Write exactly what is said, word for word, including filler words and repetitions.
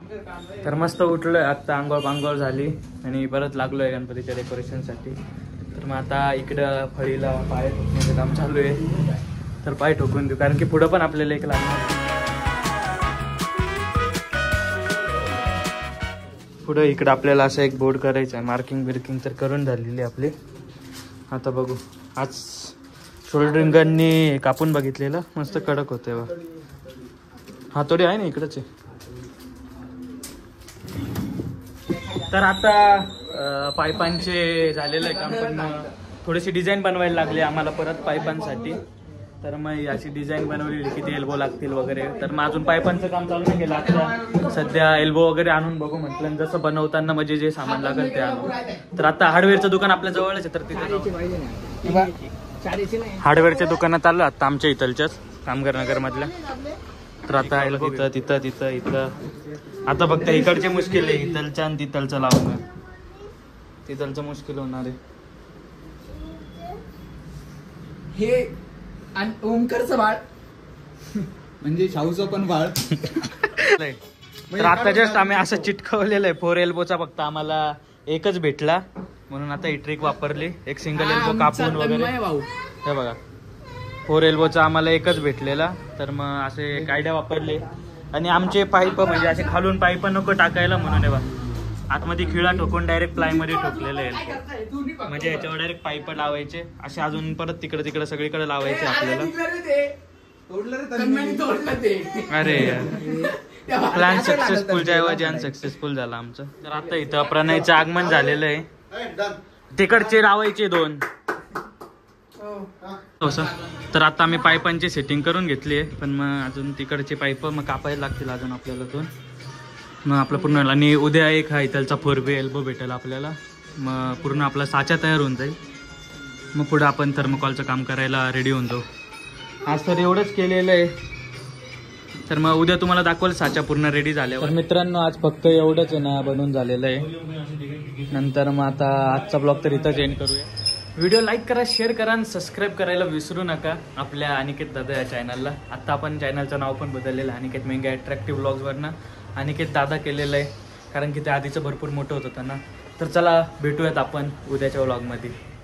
तर मस्त उठलोय आता, आंघोळ पांघोळ झाली आणि परत लागलोय गणपतीच्या डेकोरेशनसाठी. तर मग आता इकडं फळीला पाय ठोकण्याचं काम चालू आहे. तर पाय ठोकून देऊ कारण की पुढं पण आपल्याला एक लागणार. पुढं इकडं आपल्याला असं एक बोर्ड करायचं आहे, मार्किंग बिर्किंग तर करून झालेली आपली. आता बघू, आज शोल्डरिंगांनी कापून बघितलेलं, मस्त कडक होते बा. हातोडी आहे ना इकडंच आहे. तर आता पाईपांचे झालेलं आहे काम, पण थोडीशी डिझाईन बनवायला लागली आम्हाला परत पाईपांसाठी. तर मग अशी डिझाईन बनवलेली, किती एल्बो लागतील वगैरे. तर मग अजून पाईपांचं काम चालू नाही केलं. आता सध्या एल्बो वगैरे आणून बघू म्हटलं, जसं बनवताना म्हणजे जे सामान लागेल ते आणू. तर आता हार्डवेअरचं दुकान आपल्या जवळच आहे, तर तिथे हार्डवेअरच्या दुकानात आलो आता आमच्या इथलच्याच कामगार नगर मधल्या. तर आता तिथं तिथं तिथं इथं आता फक्त इकडचे मुश्किल आहे, इथलच्या आणि तिथलचं लावणं. तिथलचं मुश्किल होणार आहे. हे आणि ओमकारचं बाळ म्हणजे शाहूचं पण बाळ. तर आता जस्ट आम्ही असं चिटकवलेलं आहे. फोर एल्बोचा फक्त आम्हाला एकच भेटला म्हणून आता ही ट्रिक वापरली. एक सिंगल एल्बो कापून वगैरे. हे बघा, फोर एल्बोचा आम्हाला एकच भेटलेला. तर मग असे एक आयडिया वापरले. आणि आमचे पाईप म्हणजे असे खालून पाईप नको टाकायला म्हणून हे बघा आतमध्ये खिळा ठोकून डायरेक्ट प्लाय मध्ये ठोकलेलं आहे. म्हणजे याच्यावर डायरेक्ट पाईप लावायचे असे, अजून परत तिकडे तिकडे सगळीकडे लावायचे आपल्याला. अरे प्लॅन सक्सेसफुलच्या ऐवजी अनसक्सेसफुल झाला आमचं. तर आता इथं प्रणयचं आगमन झालेलं आहे. तिकडचे लावायचे दोन. तर आता आम्ही पाईपांची सेटिंग करून घेतली आहे, पण मग अजून तिकडचे पाईप मग कापायला लागतील अजून आपल्याला दोन. मग आपलं पूर्ण. आणि उद्या एक हा इथलचा फोर वे एल्बो भेटेल आपल्याला. मग पूर्ण आपला साचा तयार होऊन जाईल. मग पुढे आपण थर्मोकॉलचं काम करायला रेडी होऊन जाऊ. आज तर एवढंच केलेलं आहे. तर मग उद्या तुम्हाला दाखवाल साचा पूर्ण रेडी झाल्यावर. तर मित्रांनो, आज फक्त एवढंच आहे ना बनवून झालेलं आहे. नंतर मग आता आजचा ब्लॉग तर इथंच एंड करूया. व्हिडिओ लाईक करा, शेअर करा आणि सबस्क्राईब करायला विसरू नका आपल्या अनिकेत दादा या चॅनलला. आत्ता आपण चॅनलचं नाव पण बदललेलं आहे, अनिकेत मेंगे अट्रॅक्टिव्ह ब्लॉग्सवरनं अनिकेत दादा केलेलं आहे, कारण की ते आधीचं भरपूर मोठं होतं ना. तर चला भेटूयात आपण उद्याच्या व्लॉगमध्ये.